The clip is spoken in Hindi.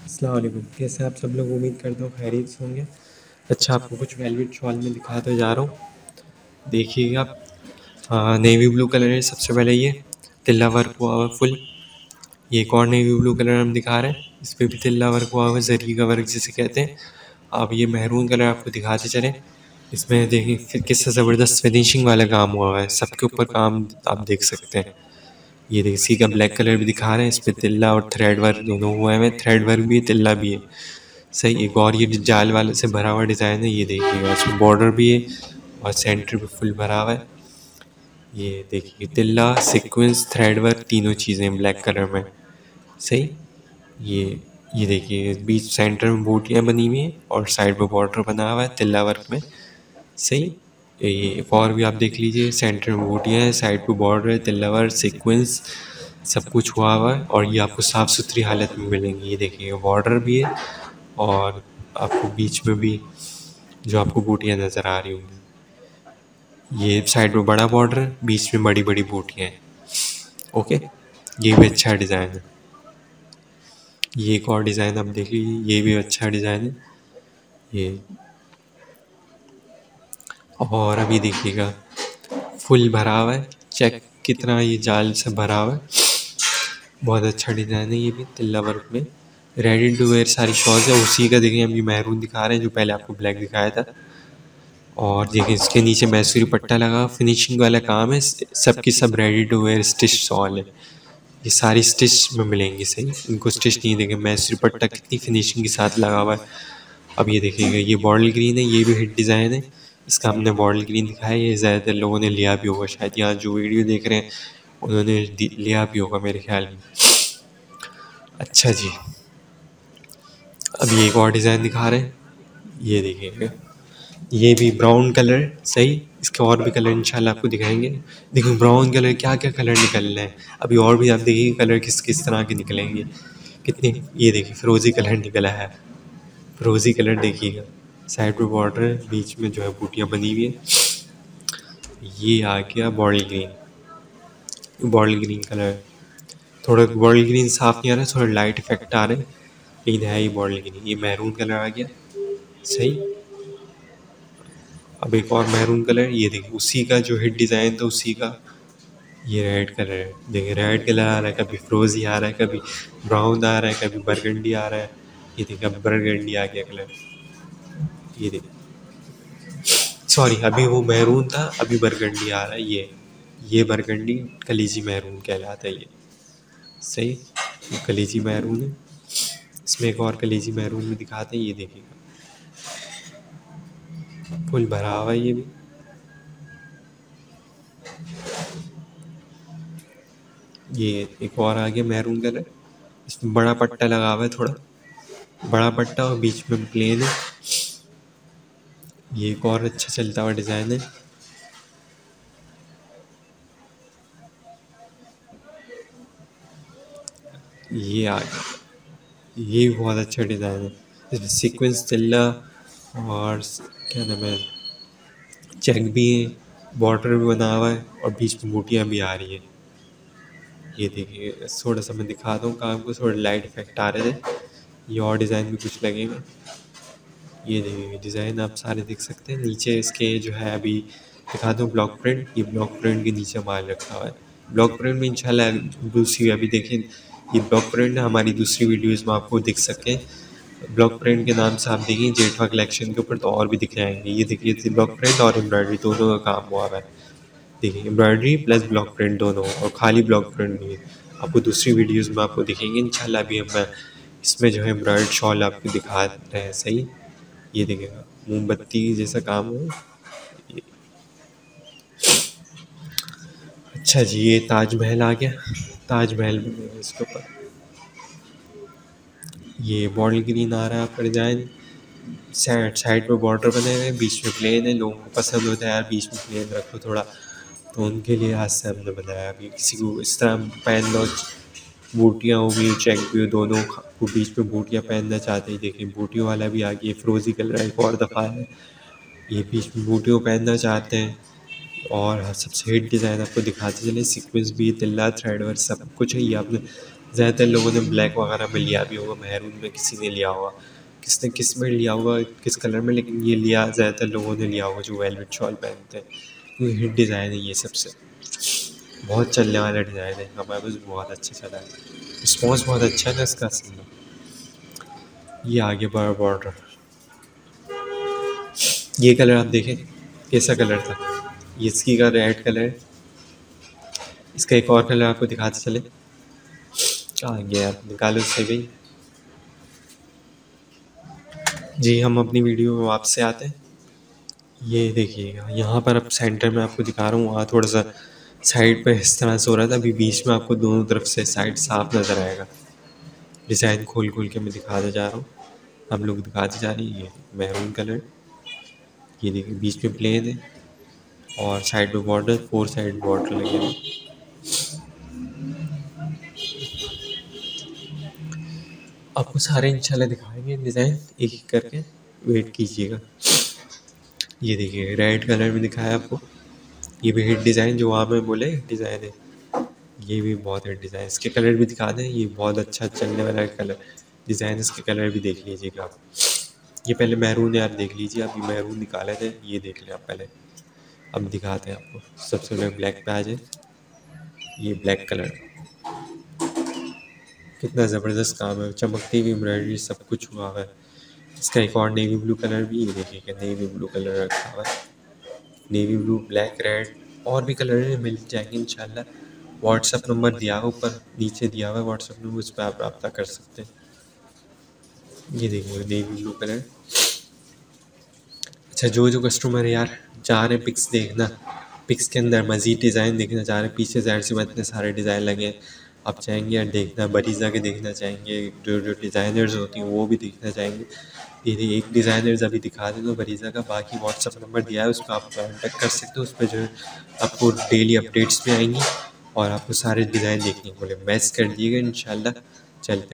अस्सलाम वालेकुम। कैसे आप सब लोग? उम्मीद करता हूँ खैरियत से होंगे। अच्छा, आपको कुछ वेलवेट शॉल में दिखाते जा रहा हूँ। देखिएगा आप, नेवी ब्लू कलर है। सबसे पहले ये तिल्ला वर्क हुआ हुआ फुल। ये एक और नेवी ब्लू कलर हम दिखा रहे हैं, इस पर भी तिल्ला वर्क हुआ हुआ है, जरी का वर्क जिसे कहते हैं। अब ये मेहरून कलर आपको दिखाते चले। इसमें देखिए फिर किससे ज़बरदस्त फिनिशिंग वाला काम हुआ हुआ है, सबके ऊपर काम आप देख सकते हैं। ये देखिए इसी का ब्लैक कलर भी दिखा रहे हैं, इस पे तिल्ला और थ्रेड वर्क दोनों हुए हैं। थ्रेड वर्क भी है, तिल्ला भी है। सही। एक और ये जाल वाले से भरा हुआ डिज़ाइन है, ये देखिएगा, इसमें बॉर्डर भी है और सेंटर भी फुल भरा हुआ है। ये देखिए तिल्ला, सीक्वेंस, थ्रेड वर्क तीनों चीज़ें ब्लैक कलर में। सही। ये देखिए बीच सेंटर में बूटियाँ बनी हुई हैं और साइड पे बॉर्डर बना हुआ है तिल्ला वर्क में। सही। ये एक और भी आप देख लीजिए, सेंटर में बूटियाँ हैं, साइड पे बॉर्डर है, तिल्ला वर्क, सीक्वेंस सब कुछ हुआ हुआ है और ये आपको साफ़ सुथरी हालत में मिलेंगी। ये देखिए बॉर्डर भी है और आपको बीच में भी जो आपको बूटियाँ नज़र आ रही होंगी। ये साइड में बड़ा बॉर्डर है, बीच में बड़ी बड़ी बूटियाँ हैं। ओके। ये भी अच्छा डिज़ाइन है। ये एक और डिज़ाइन आप देख लीजिए, ये भी अच्छा डिज़ाइन है। ये और अभी देखिएगा फुल भरा हुआ है, चेक कितना ये जाल से भरा हुआ है। बहुत अच्छा डिज़ाइन है। ये भी तिल्ला वर्क में रेडी टू वेयर सारी शॉल्स है। उसी का देखिए हम ये मेहरून दिखा रहे हैं, जो पहले आपको ब्लैक दिखाया था। और देखिए इसके नीचे मैसूरी पट्टा लगा, फिनिशिंग वाला काम है। सबकी सब ready to wear stitch shawl है। ये सारी स्टिच में मिलेंगी। सही, इनको स्टिच नहीं देंगे। मैसूरी पट्टा कितनी फिनिशिंग के साथ लगा हुआ है। अब ये देखिएगा, ये बॉटल ग्रीन है, ये भी हिट डिज़ाइन है। इसका हमने बॉटल ग्रीन दिखाया, ये ज़्यादातर लोगों ने लिया भी होगा शायद। यहाँ जो वीडियो देख रहे हैं उन्होंने लिया भी होगा मेरे ख्याल में। अच्छा जी, अब ये एक और डिज़ाइन दिखा रहे हैं। ये देखिएगा, ये भी ब्राउन कलर। सही। इसके और भी कलर इंशाल्लाह आपको दिखाएंगे। देखो ब्राउन कलर क्या क्या कलर निकल रहे हैं अभी, और भी आप देखिए कलर किस किस तरह के निकलेंगे कितने। ये देखिए फिरोज़ी कलर निकला है, फिरोज़ी कलर देखिएगा। साइड पे बॉर्डर है, बीच में जो है बूटियाँ बनी हुई है। ये आ गया bottle green. Bottle green colour, थोड़ा बॉटल ग्रीन साफ नहीं आ रहा है, थोड़ा लाइट इफेक्ट आ रहे हैं, लेकिन है ये बॉटल ग्रीन। ये मैरून कलर आ गया। सही। अब एक और मैरून कलर, ये देखिए उसी का जो हिट डिज़ाइन था उसी का। ये रेड कलर है, देखिए रेड कलर आ रहा है, कभी फिरोजी आ रहा है, कभी ब्राउन आ रहा है, कभी बरगंडी आ रहा है। ये देखिए अब बरगंडी आ गया कलर। ये देखिए, सॉरी अभी वो मैरून था, अभी बरगंडी आ रहा है। ये बरगंडी कलीजी मैरून कहलाता है ये। सही। ये कलीजी मैरून है। इसमें एक और कलीजी मैरून में दिखाते हैं, ये देखिएगा फुल भरा हुआ है ये भी। ये एक और आ गया मैरून कलर, इसमें बड़ा पट्टा लगा हुआ है, थोड़ा बड़ा पट्टा और बीच में प्लेन है। ये एक और अच्छा चलता हुआ डिज़ाइन है। ये आ गया, ये भी बहुत अच्छा डिज़ाइन है। इसमें सीक्वेंस तिल्ला और क्या नाम है, चेक भी है, बॉर्डर भी बना हुआ है और बीच में बूटियाँ भी आ रही हैं। ये देखिए थोड़ा सा मैं दिखाता हूँ काम को, थोड़ा लाइट इफेक्ट आ रहे थे। ये और डिज़ाइन भी कुछ लगेंगे। ये देखिए डिज़ाइन आप सारे देख सकते हैं। नीचे इसके जो है अभी दिखाता हूँ ब्लॉक प्रिंट, ये ब्लॉक प्रिंट के नीचे माल रखा हुआ है। ब्लॉक प्रिंट में इंशाल्लाह दूसरी अभी देखें, ये ब्लॉक प्रिंट हमारी दूसरी वीडियोज़ में आपको दिख सकें। ब्लॉक प्रिंट के नाम से आप देखिए जेठवा कलेक्शन के ऊपर तो और भी दिख जाएंगे। ये देखिए ब्लॉक प्रिंट और एम्ब्रॉयडरी दोनों का काम हुआ है। देखिए एम्ब्रॉयडरी प्लस ब्लॉक प्रिंट दोनों, और खाली ब्लॉक प्रिंट नहीं है। आपको दूसरी वीडियोज़ में आपको दिखेंगे इंशाल्लाह। अभी हम इसमें जो है एम्ब्रॉयड शॉल आपको दिखा रहे हैं। सही। ये देखिएगा मोमबत्ती जैसा काम हो। ये अच्छा जी, ये ताजमहल आ गया। ताजमहल बनेगा इसके ऊपर। ये बॉटल ग्रीन आ रहा है आपका डिज़ाइन। साइड साइड पे बॉर्डर बने हुए हैं, बीच में प्लेन है। लोगों को पसंद होता है यार बीच में प्लेन रखो थोड़ा, तो उनके लिए आज से हमने बनाया। अभी किसी को इस तरह पहन लो, बूटियाँ होगी, चेक भी हो, दोनों को बीच में बूटियाँ पहनना चाहते हैं। देखिए बूटियों वाला भी आ गया, फिरोजी कलर एक और दफ़ा है। ये बीच में बूटियों पहनना चाहते हैं। और सबसे हिट डिज़ाइन आपको दिखाते चले, सीक्वेंस भी, तिल्ला, थ्रेड वर्क सब कुछ है। ये आपने ज़्यादातर लोगों ने ब्लैक वगैरह में लिया भी होगा, मैरून में किसी ने लिया होगा, किसने किस में लिया होगा, किस कलर में, लेकिन ये लिया ज़्यादातर लोगों ने लिया होगा जो वेलवेट शॉल पहनते हैं, क्योंकि हिट डिज़ाइन है ये सबसे, बहुत चलने वाला डिज़ाइन है, हमारे पास बहुत अच्छा चला है, रिस्पॉन्स बहुत अच्छा है ना इसका असल में। ये आगे बड़ा बॉर्डर, ये कलर आप देखें कैसा कलर था, ये इसकी का रेड कलर है, इसका एक और कलर आपको दिखाते चले, कहाँ गया आप, निकालो इससे भी। जी हम अपनी वीडियो में वापस से आते हैं। ये देखिएगा यहाँ पर अब सेंटर में आपको दिखा रहा हूँ, वहाँ थोड़ा सा साइड पे इस तरह से हो रहा था, अभी बीच में आपको दोनों तरफ से साइड साफ नज़र आएगा। डिज़ाइन खोल खोल के मैं दिखाते जा रहा हूँ, हम लोग दिखाते जा रही है। ये मैरून कलर, ये देखिए बीच में प्लेन है और साइड पे बॉर्डर, 4 साइड बॉर्डर लगे हैं। आपको सारे इंशाल्लाह दिखाएंगे डिज़ाइन एक एक करके, वेट कीजिएगा। ये देखिए रेड कलर में दिखाया आपको, ये भी हिट डिज़ाइन जो वहाँ पे बोले डिज़ाइन है, ये भी बहुत हिट डिज़ाइन, इसके कलर भी दिखा दें, ये बहुत अच्छा चलने वाला कलर डिज़ाइन, इसके कलर भी देख लीजिएगा आप। ये पहले मैरून है, आप देख लीजिए, आप ये मैरून निकाले थे, ये देख लें आप पहले, अब दिखाते हैं आपको। सबसे पहले ब्लैक पे आ जाए, ये ब्लैक कलर कितना ज़बरदस्त काम है, चमकती हुई एम्ब्रॉयडरी सब कुछ हुआ हुआ है। इसका एक और नेवी ब्लू कलर भी, ये देखिए क्या नेवी ब्लू कलर रखा हुआ है, नेवी ब्लू, ब्लैक, रेड, और भी कलर मिल जाएंगे इंशाल्लाह। व्हाट्सअप नंबर दिया हुआ ऊपर नीचे दिया हुआ है व्हाट्सअप नंबर, उस पर आप रब्ता कर सकते हैं। ये देखिए नेवी ब्लू कलर। अच्छा जो कस्टमर यार चाह रहे पिक्स देखना, पिक्स के अंदर मज़ीद डिज़ाइन देखना चाह रहे, पीछे ज़ाहिर सी बात इतने सारे डिज़ाइन लगे हैं, आप चाहेंगे यार देखना, बरीज़ा के देखना चाहेंगे, जो डिज़ाइनर्स होती हैं वो भी देखना चाहेंगे, ये एक डिज़ाइनर्स अभी दिखा दें तो बरीज़ा का, बाकी व्हाट्सअप नंबर दिया है उस पर आप कॉन्टेक्ट कर सकते हो, उस पर जो है आपको डेली अपडेट्स भी आएंगी और आपको सारे डिज़ाइन देखने को मिले। मैच कर दिएगा इंशाल्लाह। चलते